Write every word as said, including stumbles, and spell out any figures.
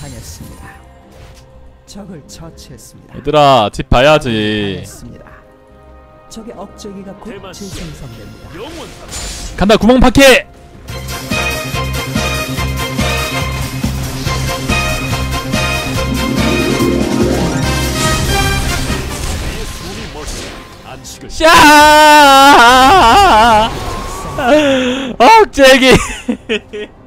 당했습니다. 적을 처치했습니다. 얘들아 집 봐야지. 당했습니다. 적의 억제기가 곧 재생성됩니다. 간다 구멍 파괴. 샤 억제기